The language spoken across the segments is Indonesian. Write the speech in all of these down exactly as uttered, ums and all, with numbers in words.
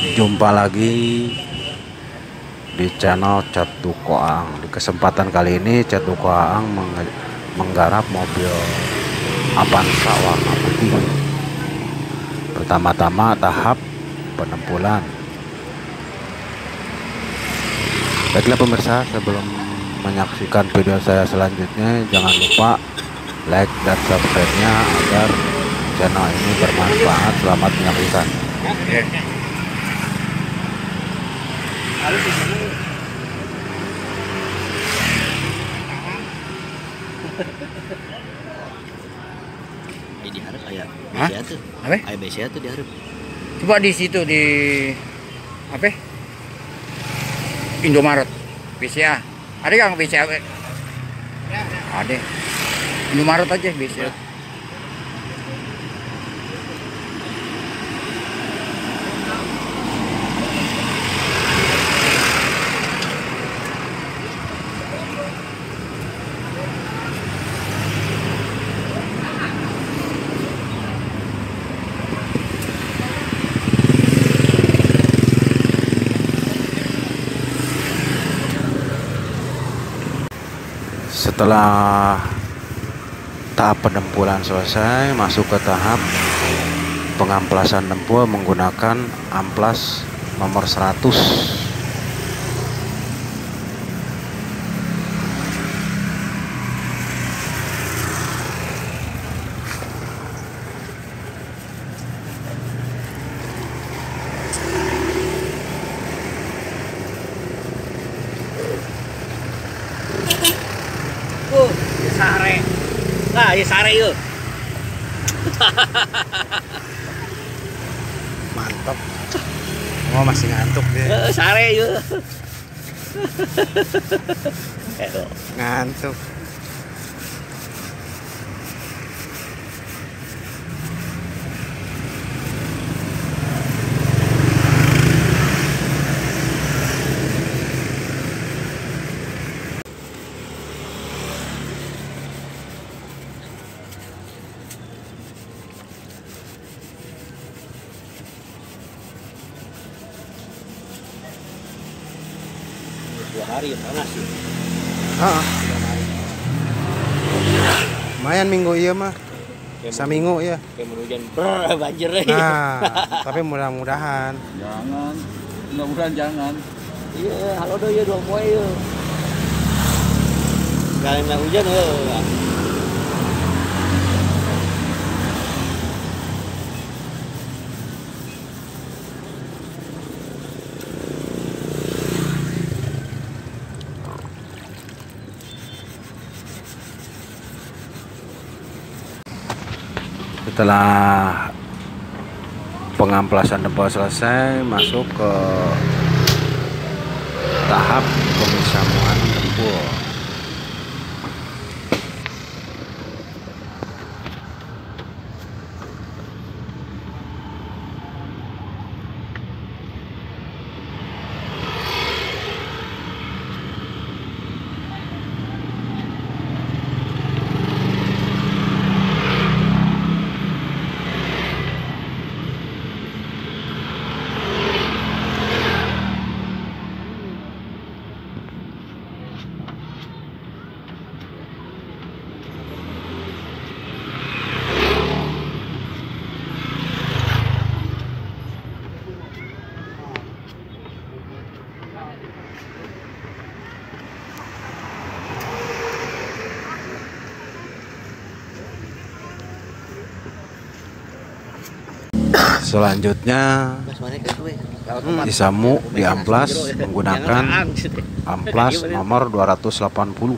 Jumpa lagi di channel Cat Duko Aang. Di kesempatan kali ini Cat Duko Aang meng- menggarap mobil Avanza warna putih. Pertama-tama tahap penempulan. Baiklah pemirsa, sebelum menyaksikan video saya selanjutnya, jangan lupa like dan subscribe-nya agar channel ini bermanfaat. Selamat menyaksikan. Di harap ayah Hah? B C A tuh. Apa? Ayah B C A tuh di harap. Coba di situ di apa? Indomaret. B C A. Ada nggak B C A? Ada. Indomaret aja B C A. Setelah tahap penempulan selesai, masuk ke tahap pengamplasan dempul menggunakan amplas nomor seratus. Oh, sare. Nah, ya sare yuk. Mantap. Oh, masih ngantuk dia. Eh, sare yuk. Ngantuk. Dua hari ya panas sih. Ah. Lumayan minggu iya mah. Saminggu ya. Kayak mau hujan brr, banjir ya. Nah, tapi mudah-mudahan. Jangan, mudah-mudahan jangan. Iya, halo do ya dua poe ya. Kalian hujan ya. Setelah pengamplasan dempul selesai, masuk ke tahap pemisahan dempul. Selanjutnya disamu di amplas menggunakan amplas nomor dua ratus delapan puluh.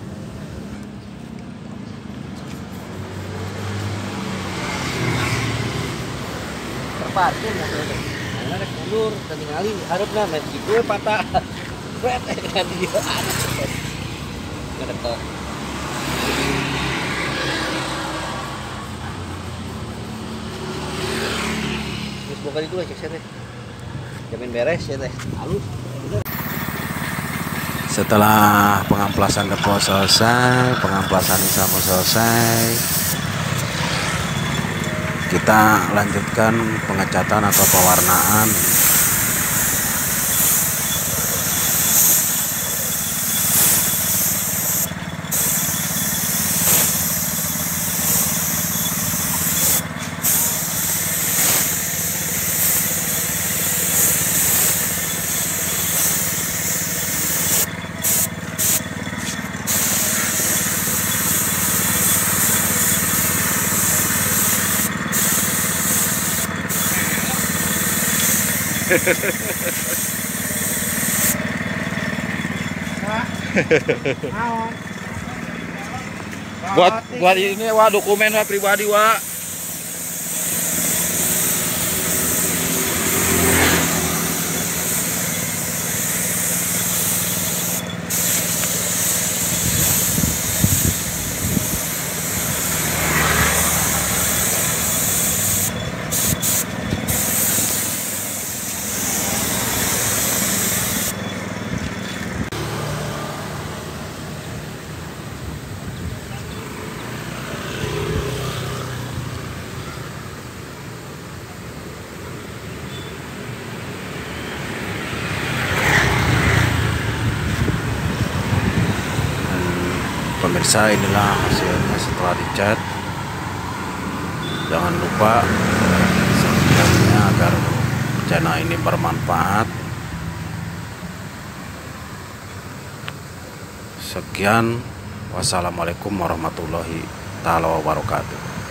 Terparkir mobilnya. Nah, rek mundur, tinggali harapna nek gitu patah. Bret kan dia ada. Ngedetok. Bukan itu aja saya teh. Jamin beres ya teh. Halus. Setelah pengamplasan dempul selesai, pengamplasan isamu selesai, kita lanjutkan pengecatan atau pewarnaan buat buat ini wah dokumen wah pribadi wah. Pemirsa, inilah hasilnya setelah dicat. Jangan lupa subscribe-nya agar channel ini bermanfaat. Sekian, wassalamualaikum warahmatullahi taala wabarakatuh.